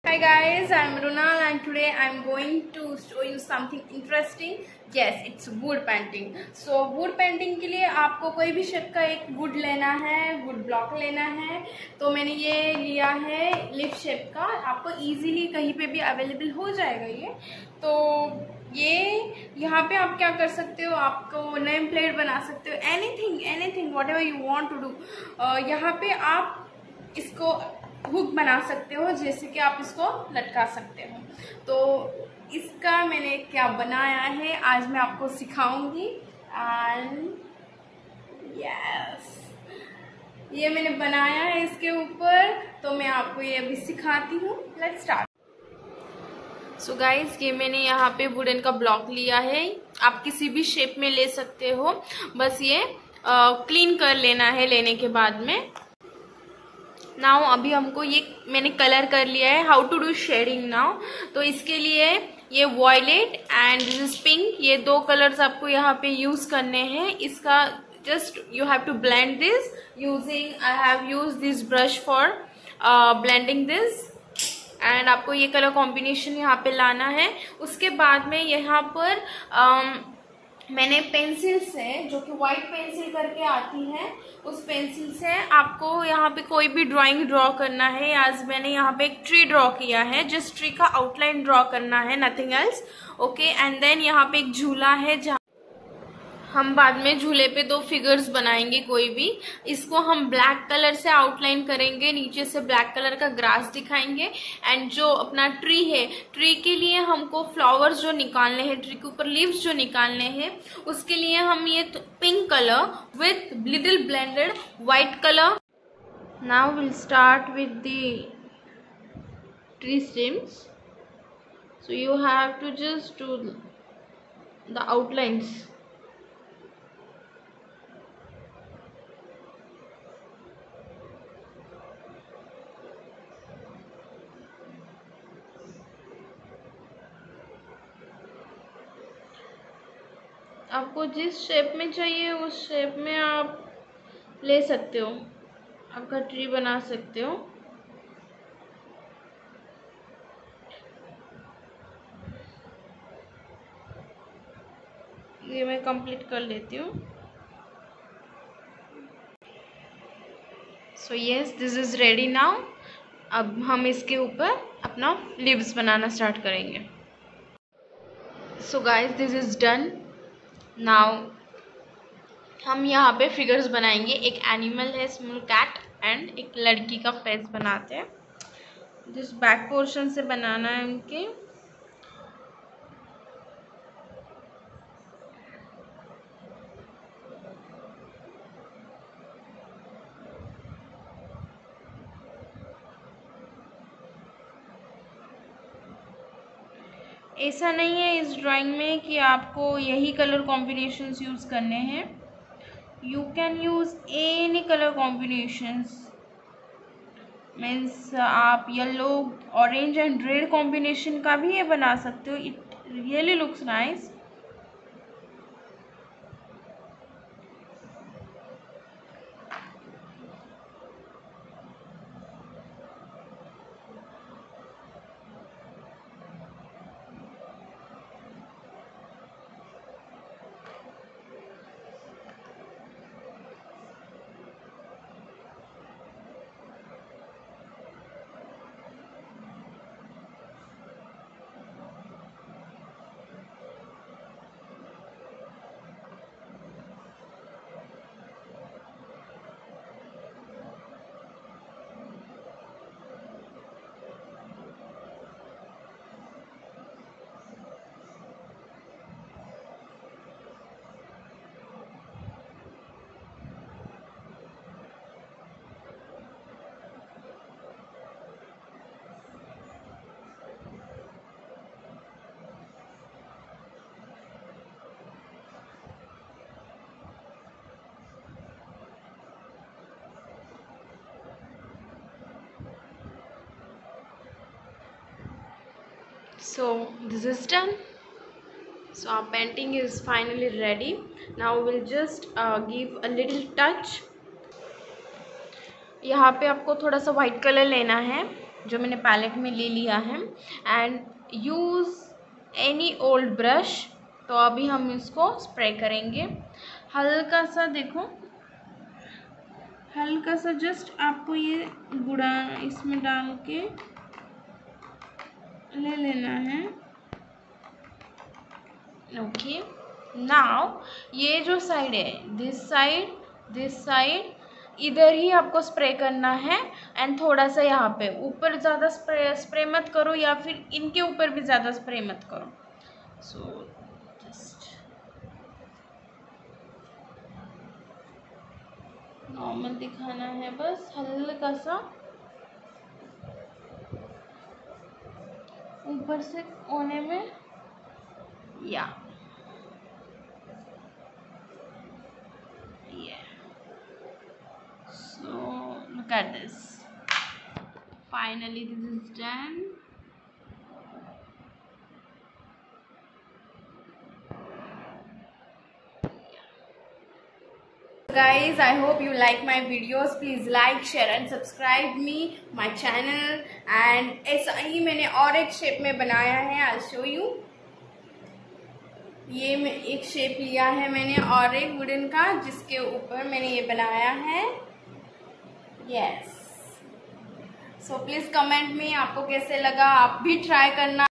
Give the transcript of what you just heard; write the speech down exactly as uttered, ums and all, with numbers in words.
Hi guys, I'm Runal and today I'm going to show you something interesting. Yes, it's wood painting. So wood painting के लिए आपको कोई भी shape का एक वुड लेना है, वुड ब्लॉक लेना है। तो मैंने ये लिया है लीफ शेप का, आपको इजीली कहीं पे भी अवेलेबल हो जाएगा ये। तो ये यहाँ पे आप क्या कर सकते हो, आपको नेम प्लेट बना सकते हो, anything anything what whatever वॉन्ट टू डू। यहाँ पे आप इसको हुक बना सकते हो, जैसे कि आप इसको लटका सकते हो। तो इसका मैंने क्या बनाया है आज मैं आपको सिखाऊंगी। एंड यस, ये मैंने बनाया है इसके ऊपर, तो मैं आपको ये अभी सिखाती हूँ। Let's start. सो गाइज, ये मैंने यहाँ पे वुडन का ब्लॉक लिया है, आप किसी भी शेप में ले सकते हो, बस ये क्लीन कर लेना है लेने के बाद में। नाउ अभी हमको ये मैंने कलर कर लिया है, how to do shading now. तो इसके लिए ये violet and this is pink, ये दो कलर्स आपको यहाँ पे यूज करने हैं। इसका just you have to blend this using, I have use this brush for blending this. And आपको ये कलर कॉम्बिनेशन यहाँ पे लाना है। उसके बाद में यहाँ पर um, मैंने पेंसिल से, जो कि व्हाइट पेंसिल करके आती है, उस पेंसिल से आपको यहाँ पे कोई भी ड्राइंग ड्रॉ करना है। आज मैंने यहाँ पे एक ट्री ड्रॉ किया है, जिस ट्री का आउटलाइन ड्रॉ करना है, nothing else. Okay, and then यहाँ पे एक झूला है, जहाँ हम बाद में झूले पे दो फिगर्स बनाएंगे कोई भी। इसको हम ब्लैक कलर से आउटलाइन करेंगे, नीचे से ब्लैक कलर का ग्रास दिखाएंगे। एंड जो अपना ट्री है, ट्री के लिए हमको फ्लावर्स जो निकालने हैं, ट्री के ऊपर लीव्स जो निकालने हैं, उसके लिए हम ये pink colour with little blended white colour. Now will start with the tree stems. So you have to just do the outlines. आपको जिस शेप में चाहिए उस शेप में आप ले सकते हो, आपका ट्री बना सकते हो। ये मैं कंप्लीट कर लेती हूँ। So yes, this is ready now. अब हम इसके ऊपर अपना लीव्स बनाना स्टार्ट करेंगे। So guys, this is done now. हम यहाँ पे फिगर्स बनाएंगे। एक एनिमल है, स्मॉल कैट, एंड एक लड़की का फेस बनाते हैं। जिस बैक पोर्शन से बनाना है उनके। ऐसा नहीं है इस ड्राइंग में कि आपको यही कलर कॉम्बिनेशंस यूज़ करने हैं। You can use any colour combinations, means आप yellow, orange and red combination का भी ये बना सकते हो। It really looks nice. So this is done. So our painting is finally ready. Now we'll just uh, give a little touch. यहाँ पे आपको थोड़ा सा वाइट कलर लेना है, जो मैंने पैलेट में ले लिया है, and use any old brush. तो अभी हम इसको स्प्रे करेंगे हल्का सा। देखो हल्का सा जस्ट आपको ये गुड़ा इसमें डाल के ले लेना है। ओके, नाउ ये जो साइड है, दिस साइड दिस साइड इधर ही आपको स्प्रे करना है, एंड थोड़ा सा यहाँ पे ऊपर ज़्यादा स्प्रे स्प्रे मत करो, या फिर इनके ऊपर भी ज़्यादा स्प्रे मत करो। सो जस्ट नॉर्मल दिखाना है, बस हल्का सा ऊपर से कोने में, या so look at this, finally this is done. Guys, I hope you like my videos. Please like, share and subscribe me my channel. And ऐसा ही मैंने और एक शेप में बनाया है, I'll show you. ये मैं एक शेप लिया है मैंने और एक वुडन का, जिसके ऊपर मैंने ये बनाया है। यस, सो प्लीज कमेंट में आपको कैसे लगा, आप भी ट्राई करना।